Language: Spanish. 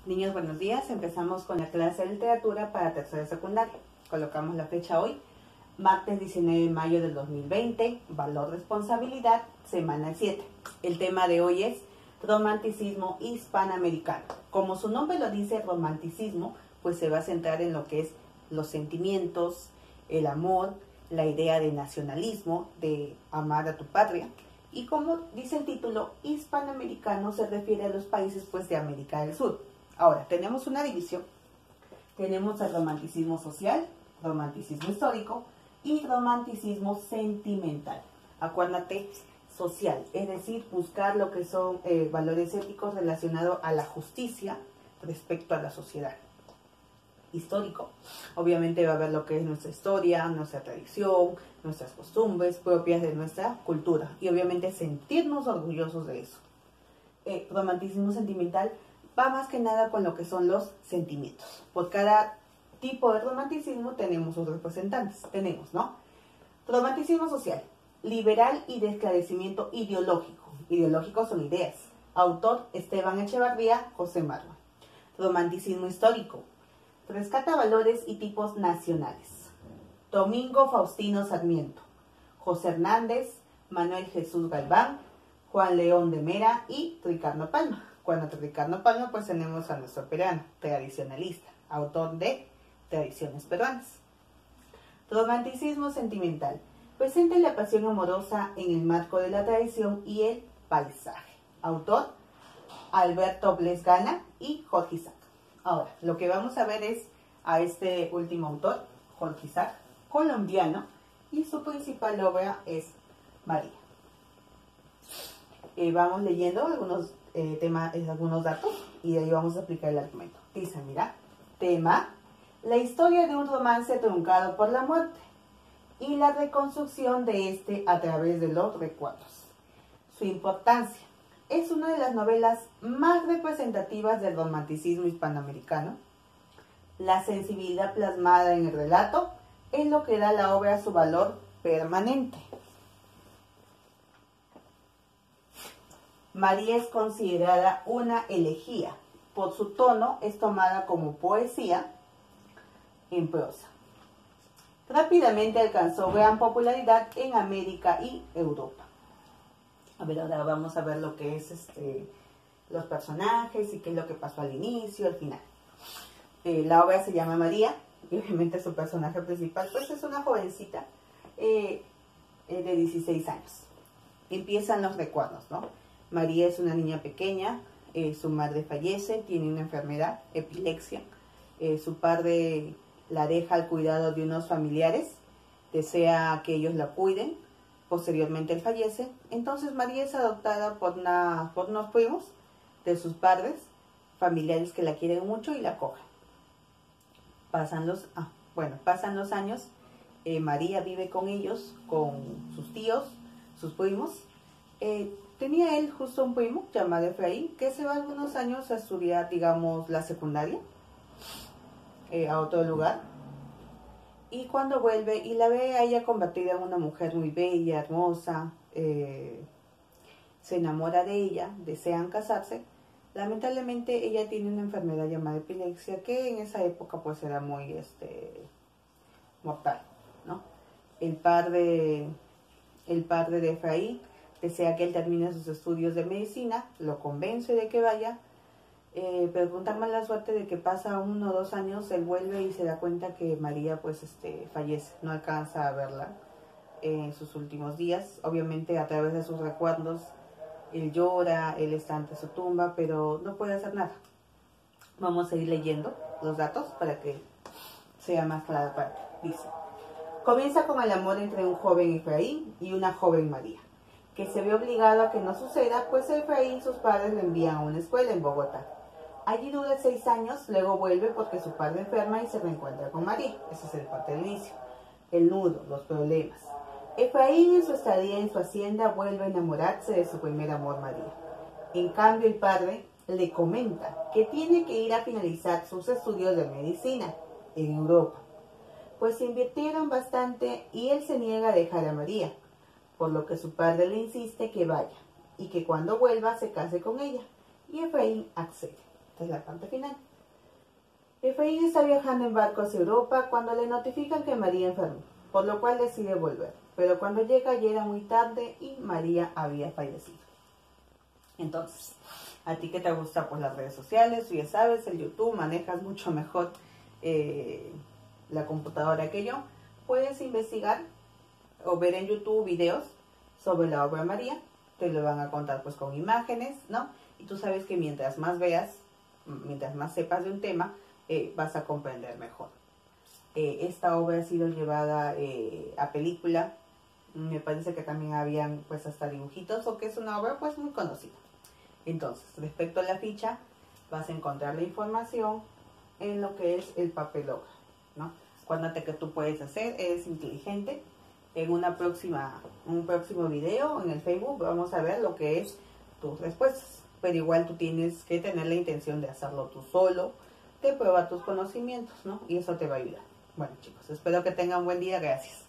Niños, buenos días. Empezamos con la clase de literatura para tercera y secundaria. Colocamos la fecha hoy, martes 19 de mayo del 2020, valor responsabilidad, semana 7. El tema de hoy es romanticismo hispanoamericano. Como su nombre lo dice, romanticismo, pues se va a centrar en lo que es los sentimientos, el amor, la idea de nacionalismo, de amar a tu patria. Y como dice el título, hispanoamericano se refiere a los países pues de América del Sur. Ahora, tenemos una división. Tenemos el romanticismo social, romanticismo histórico y romanticismo sentimental. Acuérdate, social, es decir, buscar lo que son valores éticos relacionados a la justicia respecto a la sociedad. Histórico, obviamente va a haber lo que es nuestra historia, nuestra tradición, nuestras costumbres propias de nuestra cultura y obviamente sentirnos orgullosos de eso. Romanticismo sentimental va más que nada con lo que son los sentimientos. Por cada tipo de romanticismo tenemos sus representantes. Tenemos, ¿no? Romanticismo social, liberal y de esclarecimiento ideológico. Ideológicos son ideas. Autor Esteban Echevarría, José Marwa. Romanticismo histórico, rescata valores y tipos nacionales. Domingo Faustino Sarmiento, José Hernández, Manuel Jesús Galván, Juan León de Mera y Ricardo Palma. Cuando Ricardo Palma, pues tenemos a nuestro peruano, tradicionalista, autor de Tradiciones Peruanas. Romanticismo sentimental, presenta la pasión amorosa en el marco de la tradición y el paisaje. Autor Alberto Blesgana y Jorge Isaac. Ahora, lo que vamos a ver es a este último autor, Jorge Isaac, colombiano, y su principal obra es María. Vamos leyendo algunos algunos datos y de ahí vamos a explicar el argumento. Dice, mira, tema, la historia de un romance truncado por la muerte y la reconstrucción de este a través de los recuerdos. Su importancia. Es una de las novelas más representativas del romanticismo hispanoamericano. La sensibilidad plasmada en el relato es lo que da a la obra su valor permanente. María es considerada una elegía. Por su tono es tomada como poesía en prosa. Rápidamente alcanzó gran popularidad en América y Europa. A ver, ahora vamos a ver lo que es los personajes y qué es lo que pasó al inicio, al final. La obra se llama María y obviamente su personaje principal pues es una jovencita de 16 años. Empiezan los recuerdos, ¿no? María es una niña pequeña, su madre fallece, tiene una enfermedad, epilepsia. Su padre la deja al cuidado de unos familiares, desea que ellos la cuiden. Posteriormente él fallece, entonces María es adoptada por unos primos de sus padres, familiares que la quieren mucho y la acogen. Pasan los años, María vive con ellos, con sus tíos, sus primos. Tenía él justo un primo llamado Efraín que se va algunos años a estudiar, digamos, la secundaria a otro lugar. Y cuando vuelve y la ve a ella convertida en una mujer muy bella, hermosa, se enamora de ella, desean casarse. Lamentablemente ella tiene una enfermedad llamada epilepsia que en esa época pues era muy mortal, ¿no? El padre de Efraín desea que él termine sus estudios de medicina, lo convence de que vaya. Pero con tan mala suerte de que pasa 1 o 2 años, él vuelve y se da cuenta que María pues fallece, no alcanza a verla en sus últimos días. Obviamente a través de sus recuerdos, él llora, él está ante su tumba, pero no puede hacer nada. Vamos a ir leyendo los datos para que sea más claro para ti. Dice, comienza con el amor entre un joven Efraín y una joven María, que se ve obligado a que no suceda, pues a Efraín sus padres le envían a una escuela en Bogotá. Allí dura 6 años, luego vuelve porque su padre enferma y se reencuentra con María. Ese es el parte del inicio. El nudo, los problemas. Efraín en su estadía en su hacienda vuelve a enamorarse de su primer amor, María. En cambio, el padre le comenta que tiene que ir a finalizar sus estudios de medicina en Europa, pues se invirtieron bastante y él se niega a dejar a María, por lo que su padre le insiste que vaya y que cuando vuelva se case con ella, y Efraín accede. Esta es la parte final. Efraín está viajando en barco hacia Europa cuando le notifican que María enfermó, por lo cual decide volver. Pero cuando llega ya era muy tarde y María había fallecido. Entonces, a ti que te gusta pues las redes sociales, tú ya sabes, el YouTube, manejas mucho mejor la computadora que yo, puedes investigar o ver en YouTube videos sobre la obra de María, te lo van a contar pues con imágenes, ¿no? Y tú sabes que mientras más veas, mientras más sepas de un tema, vas a comprender mejor. Esta obra ha sido llevada a película, me parece que también habían pues hasta dibujitos, o que es una obra pues muy conocida. Entonces, respecto a la ficha, vas a encontrar la información en lo que es el papelógrafo, ¿no? Acuérdate que tú puedes hacer, eres inteligente. En un próximo video en el Facebook vamos a ver lo que es tus respuestas. Pero igual tú tienes que tener la intención de hacerlo tú solo, de prueba tus conocimientos, ¿no? Y eso te va a ayudar. Bueno chicos, espero que tengan un buen día. Gracias.